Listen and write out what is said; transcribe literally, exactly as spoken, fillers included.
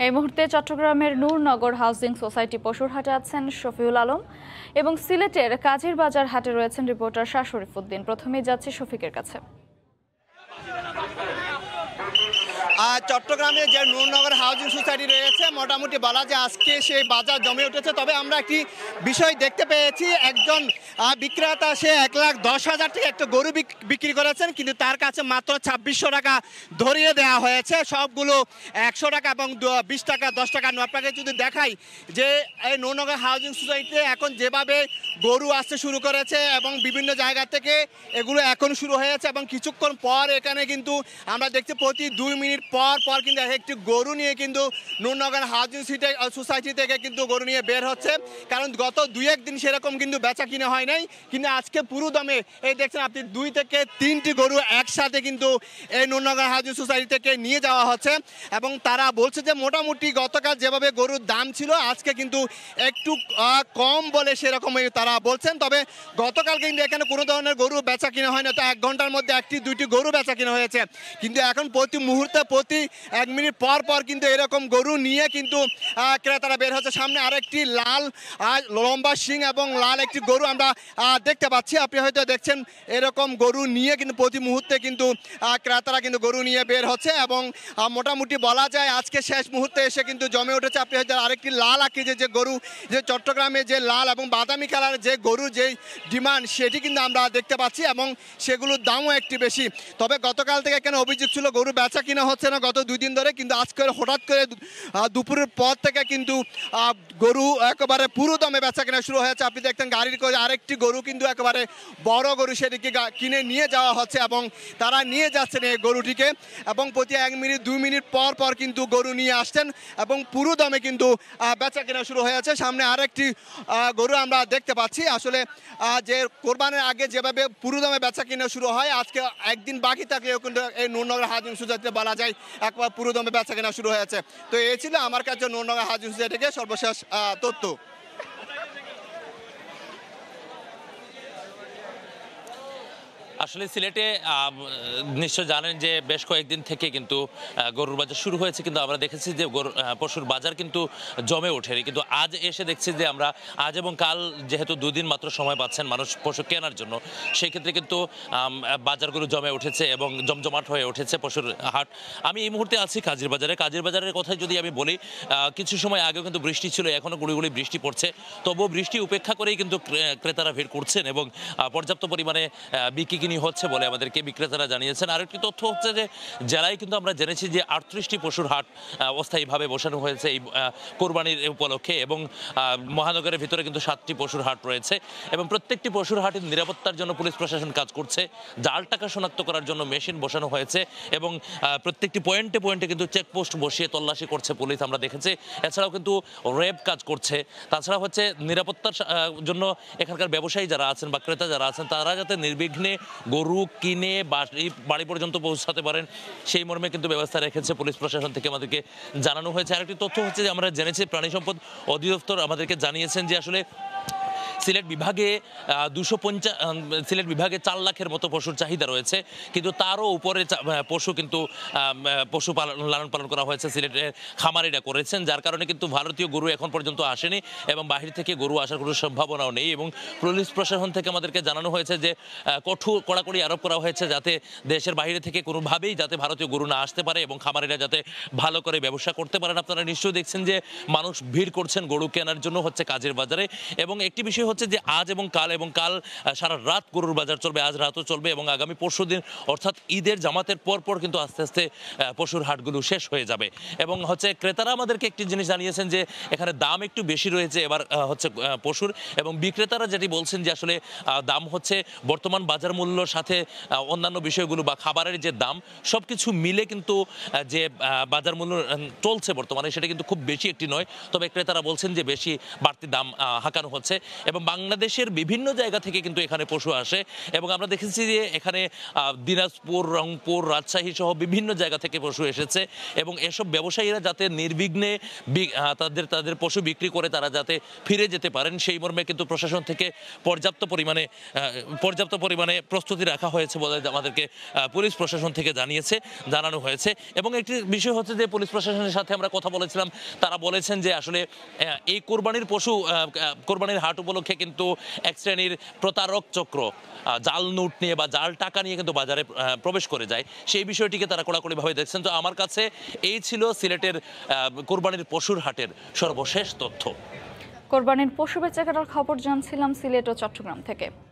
এই মুহূর্তে চট্টগ্রামের নূরনগর হাউজিং সোসাইটি পশুর হাটে আছেন শফিউল আলম এবং সিলেটের কাজীর বাজার হাটে রয়েছেন রিপোর্টার শাহ শরীফুদ্দিন। প্রথমেই যাচ্ছি শফিকের কাছে। চট্টগ্রামে যে নূরনগর হাউজিং সোসাইটি রয়েছে মোটামুটি বলা যায় আজকে সেই বাজার জমে উঠেছে। তবে আমরা একটি বিষয় দেখতে পেয়েছি, একজন বিক্রেতা সে এক লাখ দশ হাজার টাকা একটা গরু বিক্রি করেছেন, কিন্তু তার কাছে মাত্র ছাব্বিশশো টাকা ধরিয়ে দেওয়া হয়েছে। সবগুলো একশো টাকা এবং বিশ টাকা দশ টাকা। আপনাকে যদি দেখাই যে এই নূরনগর হাউজিং সোসাইটিতে এখন যেভাবে গরু আসতে শুরু করেছে এবং বিভিন্ন জায়গা থেকে এগুলো এখন শুরু হয়েছে এবং কিছুক্ষণ পর এখানে কিন্তু আমরা দেখছি প্রতি দুই মিনিট পর পর কিন্তু একটি গরু নিয়ে কিন্তু নূরনগর হাউজিং সোসাইটি থেকে কিন্তু গরু নিয়ে বের হচ্ছে। কারণ গত দুই একদিন সেরকম কিন্তু বেচা কিনে হয় নাই, কিন্তু আজকে পুরো দমে এই দেখছেন আপনি দুই থেকে তিনটি গরু একসাথে কিন্তু এই নূরনগর হাউজিং সোসাইটি থেকে নিয়ে যাওয়া হচ্ছে। এবং তারা বলছে যে মোটামুটি গতকাল যেভাবে গরুর দাম ছিল আজকে কিন্তু একটু কম বলে সেরকমই তারা বলছেন। তবে গতকাল কিন্তু এখানে কোনো ধরনের গরু বেচা কিনা হয় না, তো এক ঘন্টার মধ্যে একটি দুইটি গরু বেচা কিনা হয়েছে। কিন্তু এখন প্রতি মুহূর্তে প্রতি এক মিনিট পর পর কিন্তু এরকম গরু নিয়ে কিন্তু ক্রেতারা বের হচ্ছে। সামনে আরেকটি লাল লম্বা শিং এবং লাল একটি গরু আমরা দেখতে পাচ্ছি। আপনি হয়তো দেখছেন এরকম গরু নিয়ে কিন্তু প্রতি মুহূর্তে কিন্তু ক্রেতারা কিন্তু গরু নিয়ে বের হচ্ছে এবং মোটামুটি বলা যায় আজকে শেষ মুহূর্তে এসে কিন্তু জমে উঠেছে। আপনি হয়তো আরেকটি লাল আকৃতির যে গরু, যে চট্টগ্রামে যে লাল এবং বাদামি কালার যে গরু যে ডিমান্ড সেটি কিন্তু আমরা দেখতে পাচ্ছি এবং সেগুলোর দামও একটু বেশি। তবে গতকাল থেকে এখানে অভিযোগ ছিল গরু বেচা কিনা হচ্ছে না গত দুই দিন ধরে, কিন্তু আজকে হঠাৎ করে দুপুরের পর থেকে কিন্তু গরু একেবারে পুরো দমে বেচা কিনা শুরু হয়েছে। আপনি দেখতেন গাড়ির করে আরেকটি গরু কিন্তু একেবারে বড় গরু সেটিকে কিনে নিয়ে যাওয়া হচ্ছে এবং তারা নিয়ে যাচ্ছেন এই গরুটিকে এবং প্রতি এক মিনিট দুই মিনিট পর পর কিন্তু গরু নিয়ে আসছেন এবং পুরো দমে কিন্তু বেচা কিনা শুরু হয়েছে। সামনে আরেকটি গরু আমরা দেখতে পাচ্ছি। আসলে যে কোরবানের আগে যেভাবে পুরো দমে বেচা কিনা শুরু হয়, আজকে একদিন বাকি থাকলেও কিন্তু এই নূরনগর হাউজিং সোসাইটিতে বলা যায় একবার পুরো দমে বেচা কেনা শুরু হয়েছে। তো এই ছিল আমার কাছে নূরনগর হাউজিং সোসাইটি থেকে সর্বশেষ তথ্য। আসলে সিলেটে নিশ্চয় জানেন যে বেশ কয়েকদিন থেকে কিন্তু গরুর বাজার শুরু হয়েছে, কিন্তু আমরা দেখেছি যে গরু পশুর বাজার কিন্তু জমে ওঠেনি। কিন্তু আজ এসে দেখছি যে আমরা আজ এবং কাল যেহেতু দুদিন মাত্র সময় পাচ্ছেন মানুষ পশু কেনার জন্য, সেই ক্ষেত্রে কিন্তু বাজারগুলো জমে উঠেছে এবং জমজমাট হয়ে উঠেছে পশুর হাট। আমি এই মুহূর্তে আছি কাজীর বাজারে। কাজীর বাজারের কথাই যদি আমি বলি, কিছু সময় আগেও কিন্তু বৃষ্টি ছিল, এখনও গুঁড়ি গুঁড়ি বৃষ্টি পড়ছে, তবুও বৃষ্টি উপেক্ষা করেই কিন্তু ক্রেতারা ভিড় করছেন এবং পর্যাপ্ত পরিমাণে বিক্রি হচ্ছে বলে আমাদেরকে বিক্রেতারা জানিয়েছেন। আরেকটি তথ্য হচ্ছে যে জেলায় কিন্তু আমরা জেনেছি যে আটত্রিশটি পশুর হাট অস্থায়ীভাবে বসানো হয়েছে এই কোরবানির উপলক্ষে এবং মহানগরের ভিতরে কিন্তু সাতটি পশুর হাট রয়েছে এবং প্রত্যেকটি পশুর হাটের নিরাপত্তার জন্য পুলিশ প্রশাসন কাজ করছে। জাল টাকা শনাক্ত করার জন্য মেশিন বসানো হয়েছে এবং প্রত্যেকটি পয়েন্টে পয়েন্টে কিন্তু চেকপোস্ট বসিয়ে তল্লাশি করছে পুলিশ, আমরা দেখেছি। এছাড়াও কিন্তু র্যাব কাজ করছে। তাছাড়া হচ্ছে নিরাপত্তার জন্য এখানকার ব্যবসায়ী যারা আছেন বা ক্রেতা যারা আছেন তারা যাতে নির্বিঘ্নে গরু কিনে বাড়ি পর্যন্ত পৌঁছাতে পারেন সেই মর্মে কিন্তু ব্যবস্থা রেখেছে পুলিশ প্রশাসন থেকে আমাদেরকে জানানো হয়েছে। আরেকটি তথ্য হচ্ছে যে আমরা জেনেছি প্রাণী সম্পদ অধিদপ্তর আমাদেরকে জানিয়েছেন যে আসলে সিলেট বিভাগে দুশো পঞ্চাশ সিলেট বিভাগে চার লাখের মতো পশুর চাহিদা রয়েছে, কিন্তু তারও উপরে পশু কিন্তু পশু পালন লালন পালন করা হয়েছে সিলেটের খামারিরা করেছেন, যার কারণে কিন্তু ভারতীয় গরু এখন পর্যন্ত আসেনি এবং বাহির থেকে গরু আসার কোনো সম্ভাবনাও নেই। এবং পুলিশ প্রশাসন থেকে আমাদেরকে জানানো হয়েছে যে কঠোর কড়াকড়ি আরোপ করা হয়েছে যাতে দেশের বাইরে থেকে কোনোভাবেই যাতে ভারতীয় গরু না আসতে পারে এবং খামারিরা যাতে ভালো করে ব্যবসা করতে পারেন। আপনারা নিশ্চয়ই দেখছেন যে মানুষ ভিড় করছেন গরু কেনার জন্য হচ্ছে কাজের বাজারে। এবং একটি বিষয় হচ্ছে যে আজ এবং কাল এবং কাল সারা রাত গরুর বাজার চলবে, আজ রাতও চলবে এবং আগামী পরশু দিন অর্থাৎ ঈদের জামাতের পর পর কিন্তু আস্তে আস্তে পশুর হাটগুলো শেষ হয়ে যাবে। এবং হচ্ছে ক্রেতারা আমাদেরকে একটি জিনিস জানিয়েছেন যে এখানে দাম একটু বেশি রয়েছে এবার হচ্ছে পশুর, এবং বিক্রেতারা যেটি বলছেন যে আসলে দাম হচ্ছে বর্তমান বাজার মূল্যর সাথে অন্যান্য বিষয়গুলো বা খাবারের যে দাম সব কিছু মিলে কিন্তু যে বাজার মূল্য চলছে বর্তমানে সেটা কিন্তু খুব বেশি একটি নয়, তবে ক্রেতারা বলছেন যে বেশি বাড়তি দাম হাঁকানো হচ্ছে। এবং বাংলাদেশের বিভিন্ন জায়গা থেকে কিন্তু এখানে পশু আসে এবং আমরা দেখেছি যে এখানে দিনাজপুর, রংপুর, রাজশাহী সহ বিভিন্ন জায়গা থেকে পশু এসেছে এবং এসব ব্যবসায়ীরা যাতে নির্বিঘ্নে তাদের তাদের পশু বিক্রি করে তারা যাতে ফিরে যেতে পারেন সেই মর্মে কিন্তু প্রশাসন থেকে পর্যাপ্ত পরিমাণে পর্যাপ্ত পরিমাণে প্রস্তুতি রাখা হয়েছে বলে আমাদেরকে পুলিশ প্রশাসন থেকে জানিয়েছে জানানো হয়েছে। এবং একটি বিষয় হচ্ছে যে পুলিশ প্রশাসনের সাথে আমরা কথা বলেছিলাম, তারা বলেছেন যে আসলে এই কোরবানির পশু কোরবানির হাট উপলক্ষে কিন্তু এক শ্রেণীর প্রতারক চক্র জাল নোট নিয়ে বা জাল টাকা নিয়ে কিন্তু বাজারে প্রবেশ করে যায়, সেই বিষয়টিকে তারা কড়াকড়িভাবে দেখছেন। তো আমার কাছে এই ছিল সিলেটের কোরবানির পশুর হাটের সর্বশেষ তথ্য। কোরবানির পশু বেচাকেনার খবর জানছিলাম সিলেট ও চট্টগ্রাম থেকে।